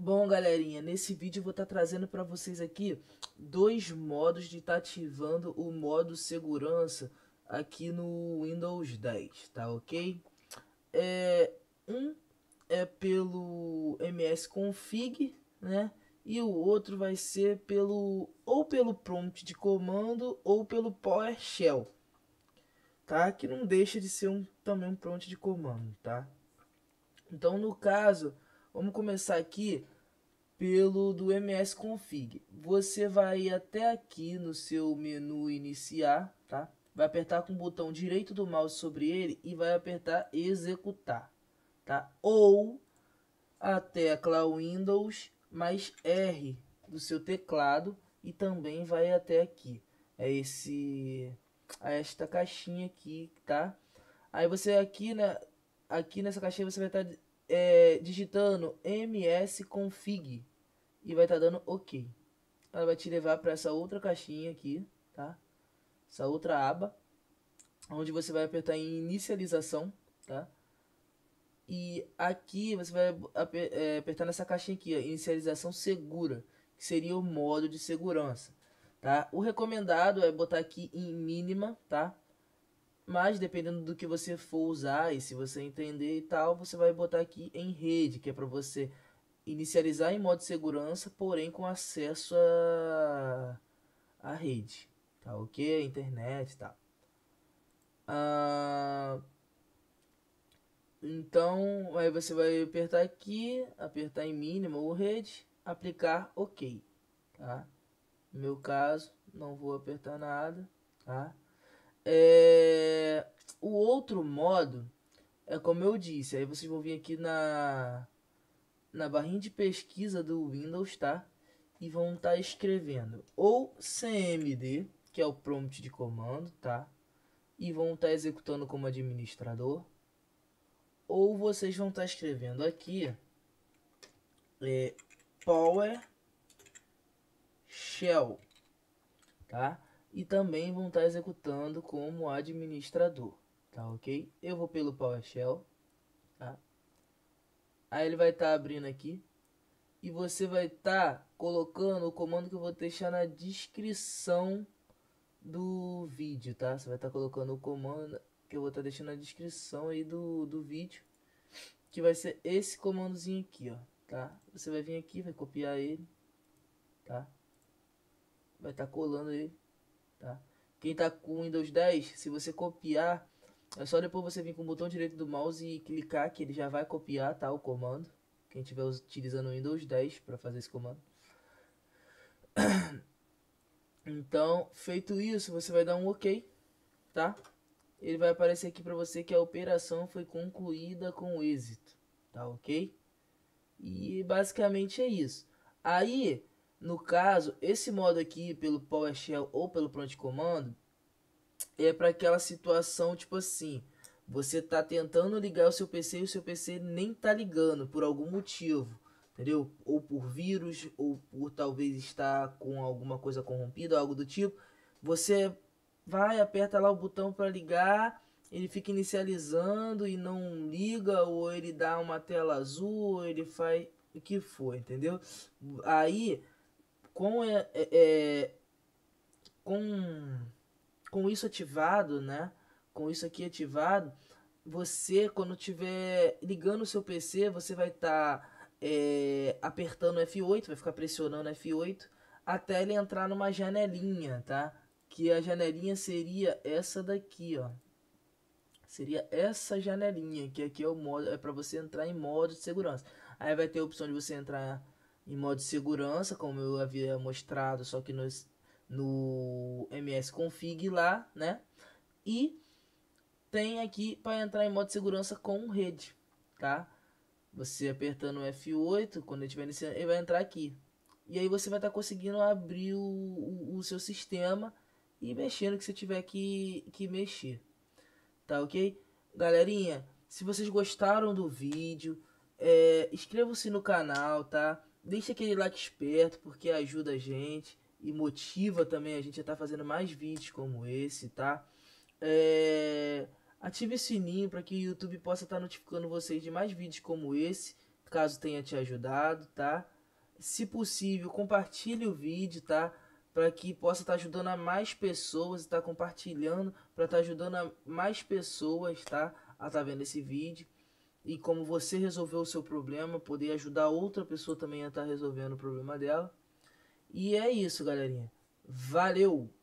Bom, galerinha, nesse vídeo eu vou estar trazendo para vocês aqui dois modos de estar ativando o modo segurança aqui no Windows 10, tá ok? Um é pelo msconfig, né? E o outro vai ser pelo prompt de comando ou pelo PowerShell, tá? Que não deixa de ser também um prompt de comando, tá? Então, no caso, vamos começar aqui pelo do msconfig. Você vai até aqui no seu menu iniciar, tá? Vai apertar com o botão direito do mouse sobre ele e vai apertar executar, tá? Ou a tecla Windows mais R do seu teclado e também vai até aqui. Esta caixinha aqui, tá? Aí você aqui nessa caixinha você vai estar digitando msconfig e vai estar dando OK. Ela vai te levar para essa outra caixinha aqui, tá? Essa outra aba, onde você vai apertar em inicialização, tá? E aqui você vai apertar nessa caixinha aqui, ó, inicialização segura, que seria o modo de segurança, tá? O recomendado é botar aqui em mínima, tá? Mas dependendo do que você for usar e se você entender e tal, você vai botar aqui em rede, que é para você inicializar em modo de segurança, porém com acesso à rede, tá ok? A internet e tal. Então aí você vai apertar aqui, apertar em mínimo ou rede, aplicar OK, tá? No meu caso, não vou apertar nada, tá? O outro modo é como eu disse, aí vocês vão vir aqui na barrinha de pesquisa do Windows, tá? E vão estar escrevendo ou cmd, que é o prompt de comando, tá? E vão estar executando como administrador, ou vocês vão estar escrevendo aqui PowerShell, tá? E também vão estar executando como administrador, tá ok? Eu vou pelo PowerShell, tá? Aí ele vai estar abrindo aqui e você vai estar colocando o comando que eu vou deixar na descrição do vídeo, tá? Você vai estar colocando o comando que eu vou estar deixando na descrição aí do vídeo, que vai ser esse comandozinho aqui, ó, tá? Você vai vir aqui, vai copiar ele, tá? Vai estar colando ele, tá? Quem tá com Windows 10, se você copiar, é só depois você vir com o botão direito do mouse e clicar que ele já vai copiar, tá? O comando. Quem estiver utilizando o Windows 10 para fazer esse comando. Então, feito isso, você vai dar um OK, tá? Ele vai aparecer aqui para você que a operação foi concluída com êxito, tá ok? E basicamente é isso. Aí, no caso, esse modo aqui pelo PowerShell ou pelo prompt de comando é para aquela situação tipo assim, você tá tentando ligar o seu PC e o seu PC nem tá ligando por algum motivo, entendeu? Ou por vírus, ou por talvez estar com alguma coisa corrompida, algo do tipo. Você vai, aperta lá o botão para ligar, ele fica inicializando e não liga, ou ele dá uma tela azul, ou ele faz o que for, entendeu? Aí, com, com com isso ativado, né? Com isso aqui ativado, você quando tiver ligando o seu PC, você vai estar apertando F8, vai ficar pressionando F8 até ele entrar numa janelinha, tá? Que a janelinha seria essa daqui, ó. Seria essa janelinha, que aqui é o modo, é para você entrar em modo de segurança. Aí vai ter a opção de você entrar em modo de segurança, como eu havia mostrado, só que no msconfig lá, né? E tem aqui para entrar em modo de segurança com rede, tá? Você apertando F8, quando ele estiver iniciando, ele vai entrar aqui. E aí você vai estar conseguindo abrir o seu sistema e mexendo no que você tiver que mexer, tá ok? Galerinha, se vocês gostaram do vídeo, inscrevam-se no canal, tá? Deixa aquele like esperto, porque ajuda a gente e motiva também a gente a estar fazendo mais vídeos como esse, tá? Ative o sininho para que o YouTube possa estar notificando vocês de mais vídeos como esse, caso tenha te ajudado, tá? Se possível, compartilhe o vídeo, tá? Para que possa estar ajudando a mais pessoas, está compartilhando para estar ajudando a mais pessoas, tá? A estar vendo esse vídeo. E como você resolveu o seu problema, poder ajudar outra pessoa também a estar resolvendo o problema dela. E é isso, galerinha. Valeu!